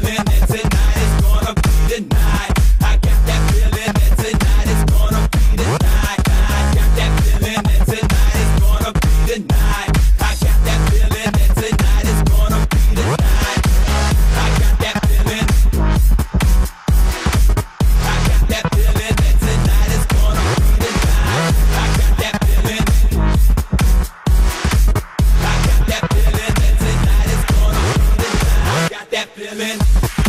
feeling that tonight is gonna be the night. I got that feeling that tonight is gonna be the night. I got that feeling that tonight is gonna be the night. I got that feeling that tonight is gonna be the night. I got that feeling. I got that feeling that tonight is gonna be the night. I got that feeling. I got that feeling that tonight is gonna be the night. I got that feeling.